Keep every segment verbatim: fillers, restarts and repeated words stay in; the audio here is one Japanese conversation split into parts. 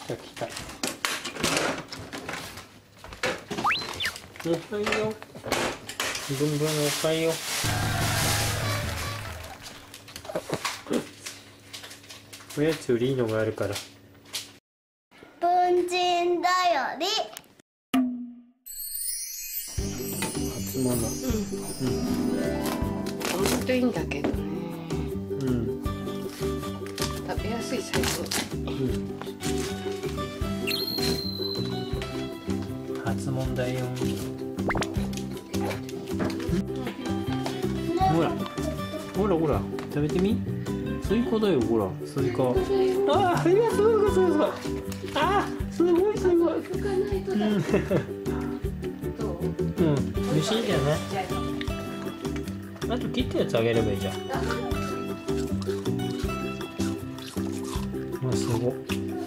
た来た。おはよう。ブンブンおはよう。おやつよりいいのがあるから。 文人だより。 初物。うん。うん。 ほんといいんだけどね。 うん。 食べやすいサイズ。 うん。初物だよ。ほら。ほらほら。食べてみ。スイカだよ、ほら、スイカ。ああ、いや、すごい、すごい、すごい。ああ、すごい、すごい。うん。うん、美味しいんだよね。あと切ったやつあげればいいじゃん。あ、すごい。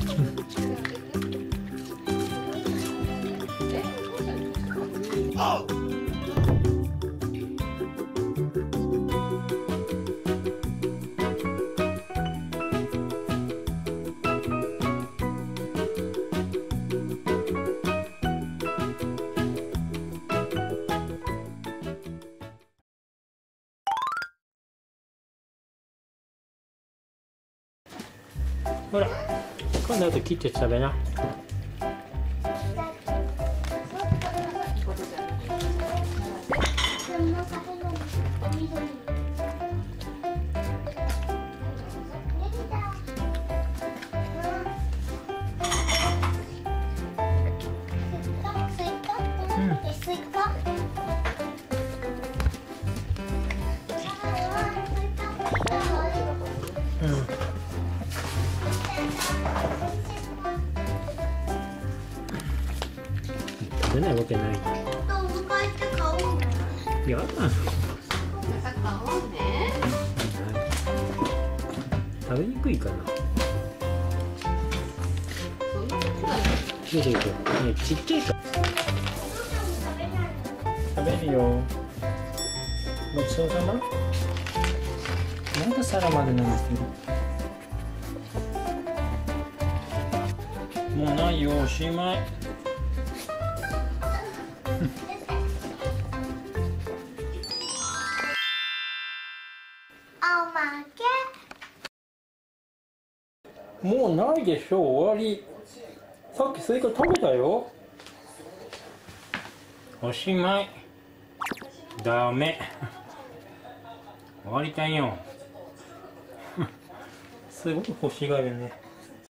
ほら、今度あと切って食べな。うん。食べないわけない。やだ。食べにくいかな。いいよいいよ。ね、ちっちゃいから。食べるよ。ごちそうさま。なんか皿までなんですけど。もうないよ、おしまい。 おまけ。 もうないでしょ、終わり。さっきスイカ食べたよ。おしまい。ダメ。終わりたいよ。すごい欲しがるね。